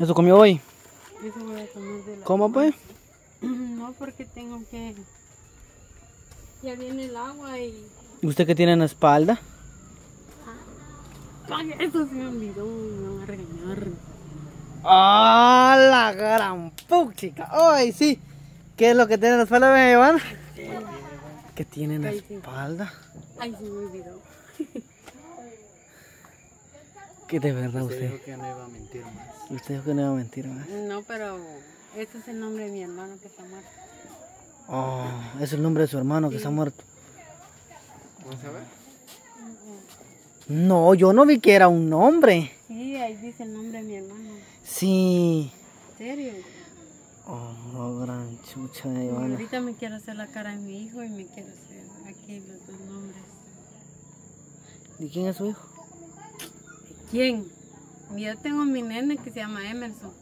¿Eso comió hoy? Eso voy a comer de la... ¿Cómo pues? No, porque tengo que... Ya viene el agua y... ¿Usted qué tiene en la espalda? Ay, eso se me olvidó, me van a regañar. ¡Ah, la gran puchica! ¡Ay, sí! ¿Qué es lo que tiene en la espalda, doña Giovanna? ¿Qué tiene en la espalda? Ay, se me olvidó. ¿Qué de verdad usted? Usted dijo que no iba a mentir más. Usted dijo que no iba a mentir más. No, pero este es el nombre de mi hermano que está muerto. Oh, es el nombre de su hermano que está muerto. ¿Vamos a ver? No, yo no vi que era un nombre. Sí, ahí dice el nombre de mi hermano. Sí. ¿En serio? Oh, gran chucha de Giovanna. Ahorita me quiero hacer la cara de mi hijo y me quiero hacer aquí los dos nombres. ¿Y quién es su hijo? ¿Quién? Yo tengo mi nene que se llama Emerson.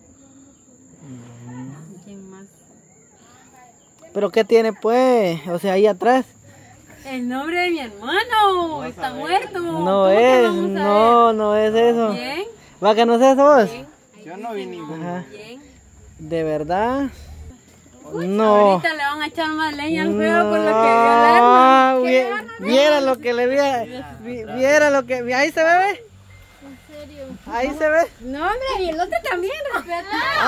¿Quién más? ¿Pero qué tiene pues? O sea, ahí atrás. El nombre de mi hermano. Está muerto. No ¿Cómo que es, vamos a ver? no es eso. ¿Quién? ¿Va que no es eso vos? ¿Quién? Yo no vi ninguno. Ajá. ¿Quién? ¿De verdad? No. Ahorita le van a echar más leña al fuego por lo que vio Lerna. Viera lo que le viera lo que... Ahí se ve, ¿ve? ¿En serio? Ahí se ve. No, hombre, y el otro también, respeta.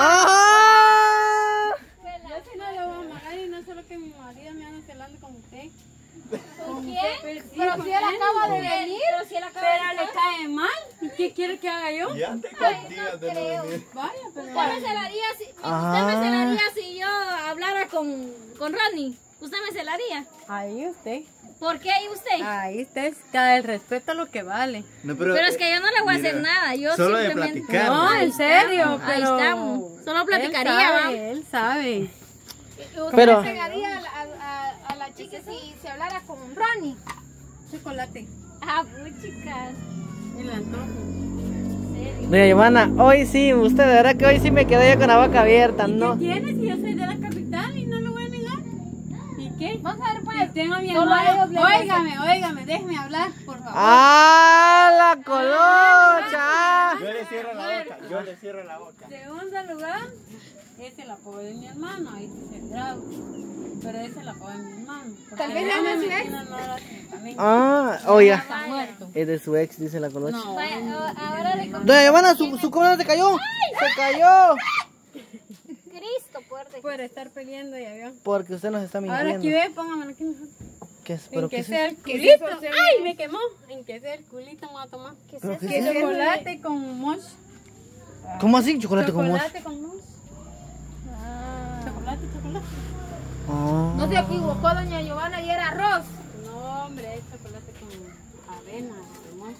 ¡Ah! Yo sí no lo voy a amagar y no solo que mi marido me anda celando con usted. ¿Con Sí, quién? Pero si él acaba de venir. Pero si él acaba de Pero le cae mal. ¿Y qué quiere que haga yo? Ya te no creo. Vaya, pero... Usted me celaría si, usted me celaría si yo hablara con Ronnie. ¿Usted me celaría? Ahí usted. ¿Por qué ahí usted? Ahí usted, cada el respeto a lo que vale. No, Pero es que yo no le voy a hacer nada. Yo solo de simplemente... platicar. No, en serio, Ahí pero... estamos. Solo platicaría, Él sabe. ¿Usted Pero- me celaría a la chica si se hablara con Ronnie? Chocolate. Ah, pues chicas. El antojo. ¿En serio? Doña Giovanna, hoy sí, usted de verdad que hoy sí me quedé yo con la boca abierta, ¿no? ¿Qué tiene si yo soy de la capital y no lo voy a negar? ¿Y qué? Vamos a ver Y pues. tengo a mi Solo a ellos hermano. les Óigame, déjeme hablar, por favor. ¡Ah, la colocha! Yo le cierro la boca. Yo le cierro la boca. Segundo lugar, es el apodo de mi hermano, ahí dice el grado. Pero es el apodo de mi hermano. Tal vez llame a su ex. Ah, oiga. Está muerto. Es de su ex, dice la colocha. No, Vaya, ahora le Doña Giovanna, su cobra se cayó. Se cayó. Cristo, puerde. por estar peleando ya vio. Porque usted nos está Ahora aquí mintiendo. ve, póngamelo aquí mejor. ¿Qué es? En ¿Pero qué que es sea eso? el culito. ¡Ay, me quemó! En que sea el culito me voy a tomar. ¿Qué es ¿Pero eso? qué es eso? Chocolate con mosh. ¿Cómo así? ¿Chocolate con mosh? Chocolate con mosh. Chocolate. Ah. No se equivocó doña Giovanna y era arroz. No, hombre, es chocolate con avena, de mosh.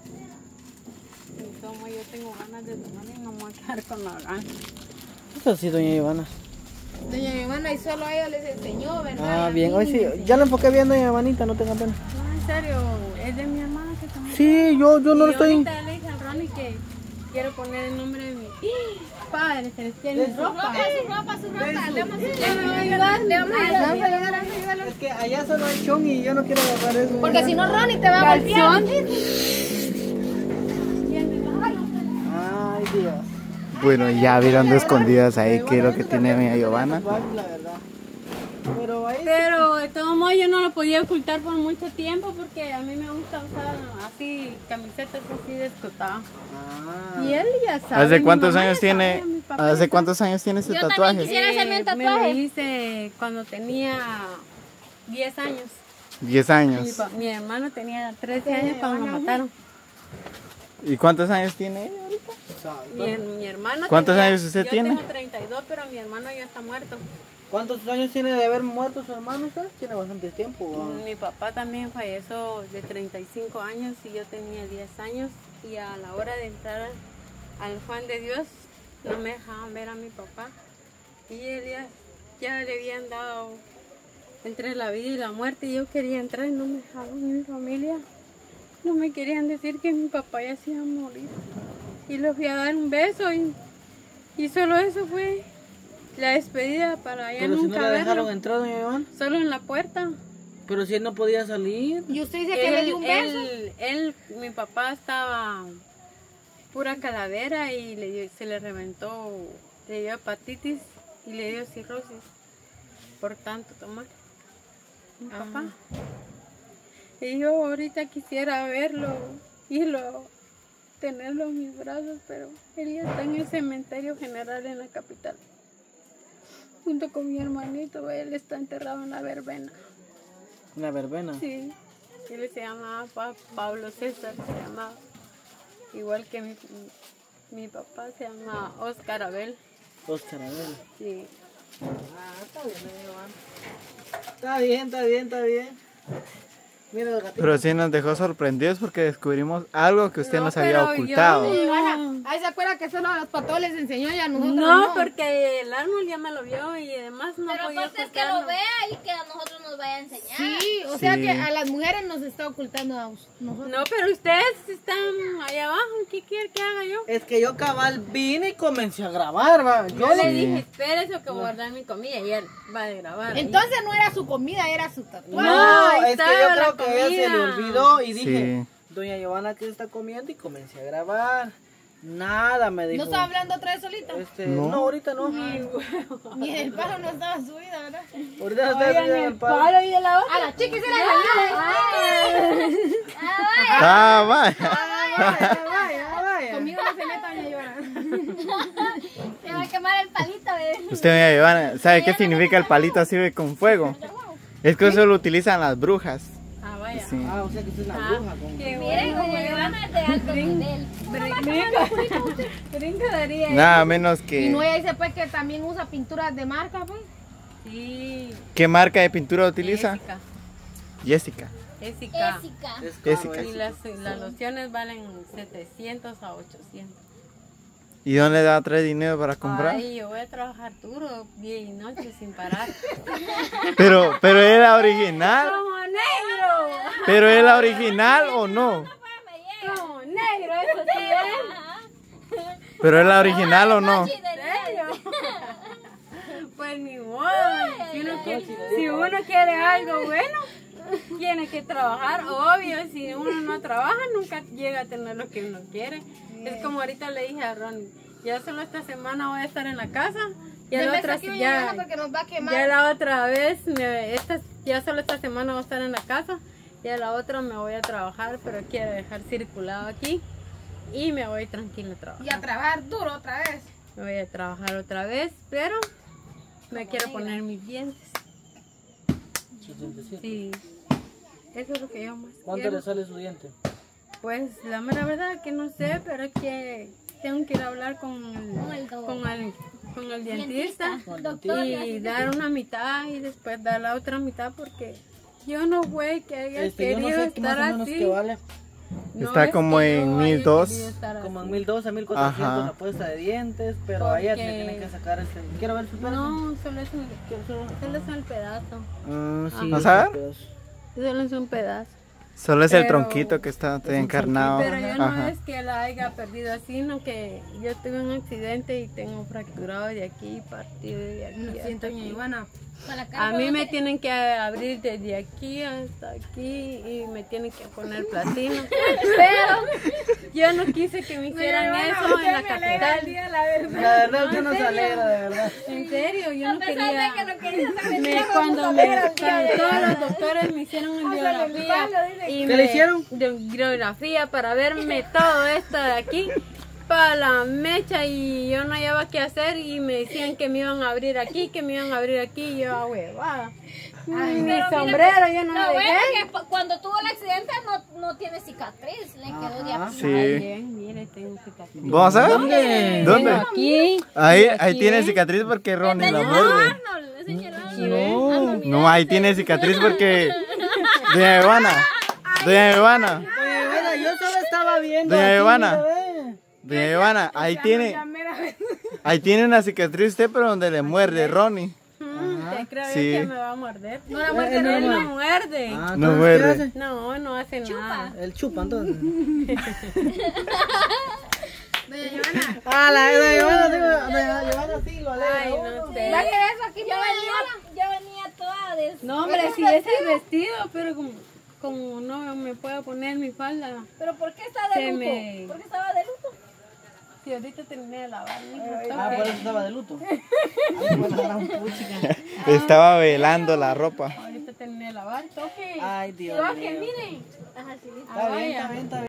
Y como yo tengo ganas de tomar y no me voy a quedar con la gana. Eso sí, doña Giovanna. Doña Giovanna y solo a ella les enseñó, ¿verdad? Ah, bien. Hoy sí, ya lo enfoqué bien, doña Giovanita, no tenga pena. No, en serio, es de mi hermana que también. Sí, yo no lo estoy... Ahorita le dije al Ronnie que quiero poner el nombre de mi padre, se les tiene ropa. Su ropa. Le vamos a ayudar, le vamos a ayudar. Es que allá solo hay chon y yo no quiero agarrar eso. Porque si no Ronnie te va a golpear. Ay, Dios. Bueno, ya vieron de escondidas ahí qué es lo que tiene mi Giovanna. La verdad. Pero ahí... Pero de todos modos yo no lo podía ocultar por mucho tiempo porque a mí me gusta usar así camisetas así descotadas. Ah. Y él ya sabe. ¿Hace mi cuántos mamá años ya tiene? sabe, mi papá ya ¿Hace sabe. cuántos años tiene ese Yo también tatuaje? quisiera hacerme un Me lo tatuaje. hice cuando tenía 10 años. 10 años. Mi hermano tenía 13 años cuando lo mataron. ¿Y cuántos años tiene ella ahorita? Mi hermano ¿Cuántos tenía- años usted tiene? Yo tengo 32, pero mi hermano ya está muerto. ¿Cuántos años tiene de haber muerto su hermano usted? Tiene bastante tiempo. ¿Va? Mi papá también falleció de 35 años y yo tenía 10 años. Y a la hora de entrar al Juan de Dios, no me dejaban ver a mi papá. Y él ya le habían dado entre la vida y la muerte. Y yo quería entrar y no me dejaban. Mi familia no me querían decir que mi papá ya se iba a morir. Y le fui a dar un beso y solo eso fue la despedida para ya Pero si no nunca la dejaron verlo. entrar, doña Giovanna. Solo en la puerta. Pero si él no podía salir. Y usted dice que le dio un beso. Mi papá estaba pura calavera y se le reventó, le dio hepatitis y le dio cirrosis por tanto tomar. Mi papá. Y yo ahorita quisiera verlo, tenerlo en mis brazos, pero él ya está en el cementerio general en la capital. Junto con mi hermanito, él está enterrado en la verbena. ¿Una verbena? Sí, él se llamaba Pablo César, se llamaba. Igual que mi papá se llama Oscar Abel. Oscar Abel. Sí. Está bien, Está bien. Mira los gatitos. Pero sí nos dejó sorprendidos porque descubrimos algo que usted nos había pero ocultado. Ahí se acuerda que solo a los patos les enseñó y a nosotros No, porque el Arnold ya me lo vio y además no Pero podía aparte es que ocultarlo. lo vea y que a nosotros nos vaya a enseñar. Sí, o sea Sí. que a las mujeres nos está ocultando a nosotros. No, pero ustedes están allá abajo. ¿Qué quiere que haga yo? Es que yo cabal vine y comencé a grabar, va. Yo le dije, espérese que guardar mi comida y él va a grabar. Entonces no era su comida, era su tatuaje. No, ahí es que estaba yo la creo que a ella se le comida. olvidó y dije, Sí. doña Giovanna, ¿qué está comiendo? Y comencé a grabar. Nada, me dijo. ¿No estaba hablando otra vez solita? No, ahorita no. Ni el palo no estaba subida, ¿verdad? Ahorita no está subiendo el palo. Palo y de la otra. A la chiqui se la Ah, vaya. Vaya. Conmigo no se meta, doña Giovanna. Se va a quemar el palito, Usted, doña Giovanna, ¿sabe qué significa el palito así de con fuego? Es que eso lo utilizan las brujas. Ah, vaya. Sí. Ah, o sea que usted es una bruja. Con... Qué Miren, bueno. doña Giovanna es de alto nivel. Brinco daría. Nada menos Y no, que... ella dice pues que también usa pinturas de marca, pues. Sí. ¿Qué marca de pintura utiliza? Jessica. Jessica. Jessica. Es Jessica. caro, Y las lociones valen 700 a 800. ¿Y dónde da traer dinero para comprar? Ay, yo voy a trabajar duro, día y noche sin parar. Pero era original. ¡Como negro! ¿Pero es la original o no? ¡Como negro! Eso sí es. ¿Pero es la original o no? Pues ni modo. Si uno quiere algo bueno, tiene que trabajar, obvio. Si uno no trabaja, nunca llega a tener lo que uno quiere. Es como ahorita le dije a Ronnie, ya solo esta semana voy a estar en la casa. Ya la otra, porque nos va a quemar. ya la otra vez, ya solo esta semana voy a estar en la casa. Ya la otra me voy a trabajar, pero quiero dejar circulado aquí. Y me voy tranquila a trabajar. Y a trabajar duro otra vez. Me voy a trabajar otra vez, pero me quiero poner mis dientes. Sí, eso es lo que yo más ¿Cuánto quiero. le sale su diente? Pues la mera verdad que no sé, pero es que tengo que ir a hablar con el dentista y dar una mitad y después dar la otra mitad porque yo no voy que haya Yo no querido sé qué más estar o menos así. que vale. No Está es como que en yo haya 1,200. querido estar Como en así. 1,200 a 1,400 Ajá. la puesta de dientes, pero a ella le Porque- tienen que sacar Quiero ver su pedazo. No, solo es un pedazo. Sí, ¿No sabe? Solo es un pedazo. Solo es el Pero- tronquito que está encarnado. Pero yo no Ajá. es que la haya perdido así, sino que yo tuve un accidente y tengo fracturado de aquí, partido de aquí. Lo siento, doña Giovanna. A mí me tienen que abrir desde aquí hasta aquí y me tienen que poner platino. Pero yo no quise que me hicieran eso en la capital. La verdad, usted no se alegra, de verdad. En serio, yo no quería. que no quería saber. Cuando todos los doctores me hicieron biografía y ¿Qué le hicieron? biografía para verme todo esto de aquí para la mecha y yo no hallaba qué hacer y me decían que me iban a abrir aquí, y yo huevada. Mi sombrero yo no Lo lo bueno dejé. es que cuando tuvo el accidente no tiene cicatriz, le quedó de aquí. Sí. Bien, mire, tengo cicatriz. ¿Vamos a ver? ¿Dónde? ¿Dónde? Aquí. Ahí tiene cicatriz porque Ronnie la muerde. Arnold, ese es el Arnold. No, no, ahí tiene cicatriz porque... Doña Giovanna. Doña Giovanna. Oye, bueno, yo solo estaba viendo. Doña aquí, Giovanna. mira, ve. Doña Giovanna, ahí tiene una cicatriz usted, pero donde le muerde Ronnie. ¿Te creo yo Sí. que me va a morder? No la muerde, muerde, él no no muerde. Ah, No entonces, muerde. ¿qué hace? No hace nada. El chupa, entonces. Doña Giovanna. Ah, la doña Giovanna, doña Giovanna sí lo alegra. Ay, uno. no sé. Eso aquí yo venía toda No, hombre, si es el vestido, pero como no me puedo poner mi falda. Pero ¿por qué está Se de luto? me- ¿Por qué estaba de luto? Sí, ahorita terminé de lavar, mijo. Ah, por eso estaba de luto. Ay, pues, la gran puchica. Estaba velando la ropa. Ahorita terminé de lavar, toque. Ay, Dios Toque, mío. miren. Ajá, sí, listo. Está bien, está bien, está bien.